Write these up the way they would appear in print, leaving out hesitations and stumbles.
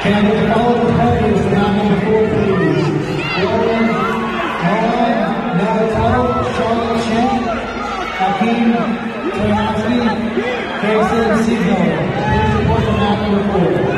Can the fellow competitors down number 4, please? Lauren, Nagataro, Charlotte Chen, Hakeem Toyansky, Jason Siegel. Please report to map number 4.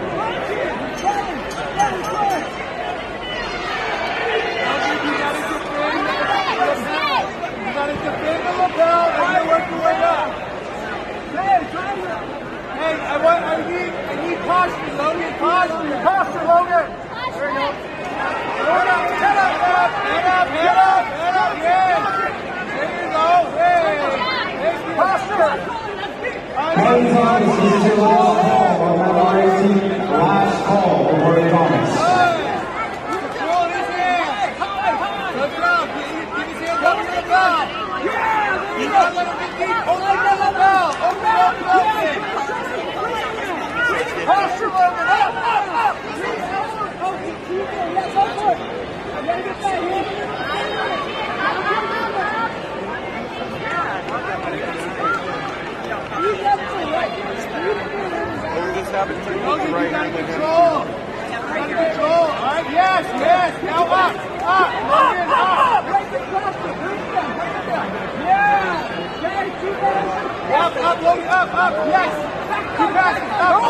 I need posture, Logan. Posture, Logan. There you go. Head up, yeah. There you go. Hey, posture. Hey, Thomas, this is your last call. Last call for Corey Thomas. Pull his hand. Look it up. Give his hand up to the bell. Yeah. You got to let him get deep. Open up the bell. Open it. Posture, Logan, up! Logan, you got control. All right, yes. Now up. Logan, up. Yeah. Up, Logan, up. Yes. Keep passing. Up.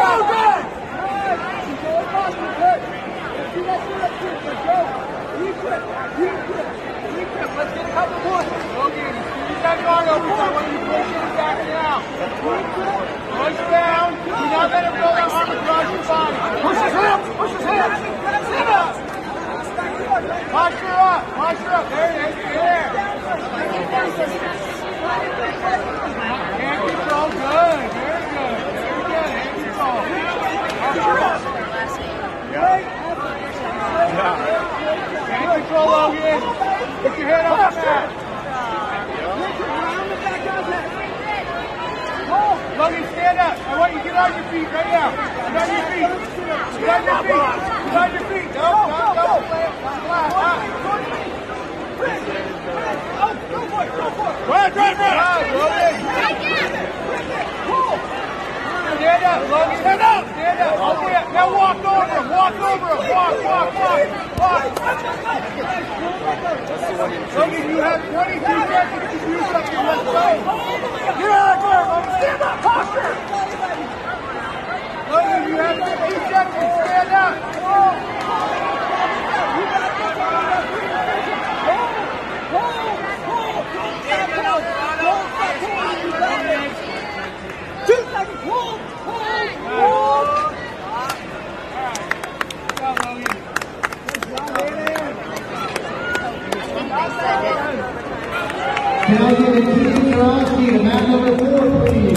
Let's get a couple more. Logan, squeeze that guard over. I want you to push it back now. Push down. Do not let him go that arm across your body. Push his hands. Sit up. Posture up. There. Hand control. Good. Very good. Hand control. Posture up. Hand control, Logan. Put your head up the mat. Logan, stand up. I want you to get on your feet right now. Get on your feet. No. Run. Logan. Stand up, Logan. Stand up. Okay. Now walk over him. Walk. Logan, you have 22 seconds to do something. Let's go. Get out of there, Logan. Stand up. Posture. Logan, you have 15 seconds. Stand up. Can I get a Keith Johnson to map number 4, please?